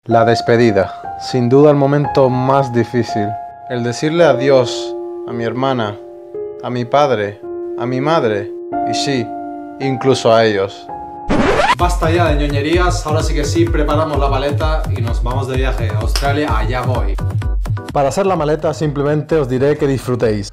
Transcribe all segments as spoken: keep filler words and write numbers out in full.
La despedida, sin duda el momento más difícil. El decirle adiós a mi hermana, a mi padre, a mi madre y sí, incluso a ellos. Basta ya de ñoñerías, ahora sí que sí, preparamos la maleta y nos vamos de viaje a Australia, allá voy. Para hacer la maleta simplemente os diré que disfrutéis.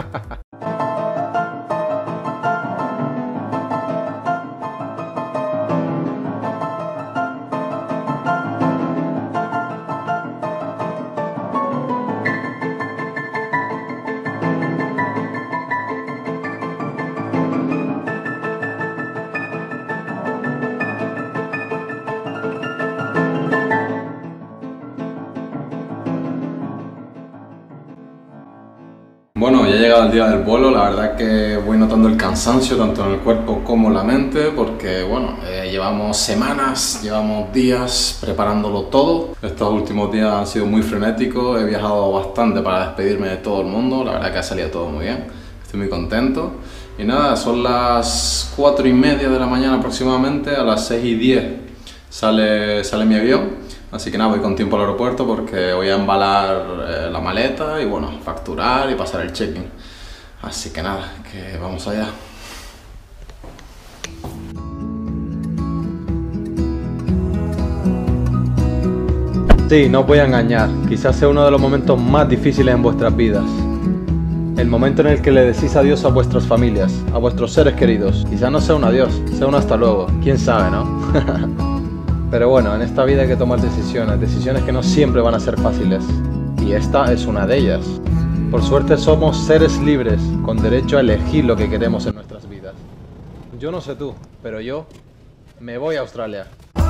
Bueno, ya ha llegado el día del vuelo, la verdad que voy notando el cansancio tanto en el cuerpo como en la mente porque, bueno, eh, llevamos semanas, llevamos días preparándolo todo. Estos últimos días han sido muy frenéticos, he viajado bastante para despedirme de todo el mundo, la verdad que ha salido todo muy bien, estoy muy contento. Y nada, son las cuatro y media de la mañana aproximadamente, a las seis y diez sale, sale mi avión. Así que nada, voy con tiempo al aeropuerto porque voy a embalar eh, la maleta y bueno, facturar y pasar el check-in. Así que nada, que vamos allá. Sí, no os voy a engañar, quizás sea uno de los momentos más difíciles en vuestras vidas. El momento en el que le decís adiós a vuestras familias, a vuestros seres queridos. Quizás no sea un adiós, sea un hasta luego, quién sabe, ¿no? Pero bueno, en esta vida hay que tomar decisiones, decisiones que no siempre van a ser fáciles. Y esta es una de ellas. Por suerte somos seres libres, con derecho a elegir lo que queremos en nuestras vidas. Yo no sé tú, pero yo me voy a Australia.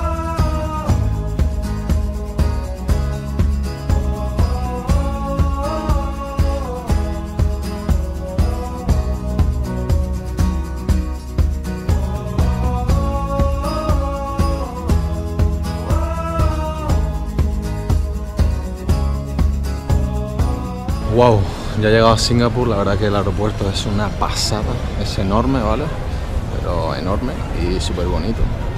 Wow, ya he llegado a Singapur, la verdad que el aeropuerto es una pasada, es enorme, ¿vale? Pero enorme y súper bonito.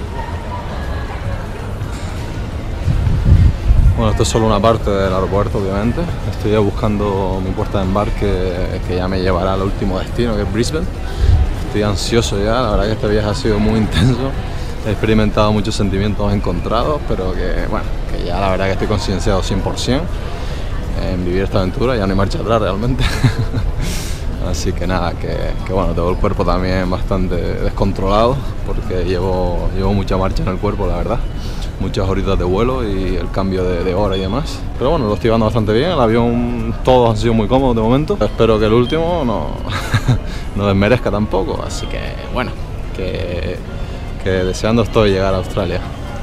Bueno, esto es solo una parte del aeropuerto, obviamente. Estoy ya buscando mi puerta de embarque que ya me llevará al último destino, que es Brisbane. Estoy ansioso ya, la verdad que este viaje ha sido muy intenso. He experimentado muchos sentimientos encontrados, pero que, bueno, que ya la verdad que estoy concienciado cien por cien en vivir esta aventura, ya no hay marcha atrás realmente. Así que nada, que, que bueno, tengo el cuerpo también bastante descontrolado porque llevo, llevo mucha marcha en el cuerpo, la verdad. Muchas horitas de vuelo y el cambio de, de hora y demás. Pero bueno, lo estoy llevando bastante bien, el avión todos han sido muy cómodos de momento. Espero que el último no, no desmerezca tampoco, así que bueno, que, que deseando estoy llegar a Australia.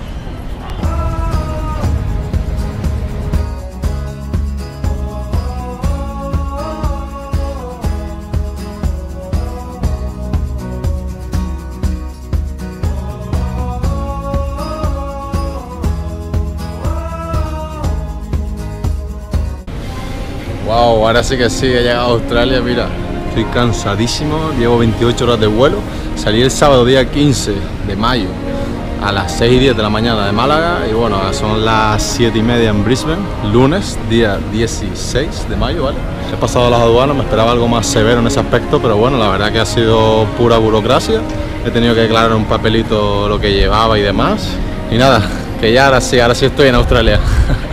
Wow, ahora sí que sí, he llegado a Australia, mira, estoy cansadísimo, llevo veintiocho horas de vuelo, salí el sábado día quince de mayo a las seis y diez de la mañana de Málaga y bueno, son las siete y media en Brisbane, lunes, día dieciséis de mayo, ¿vale? He pasado las aduanas, me esperaba algo más severo en ese aspecto, pero bueno, la verdad que ha sido pura burocracia, he tenido que declarar un papelito lo que llevaba y demás, y nada, que ya ahora sí, ahora sí estoy en Australia.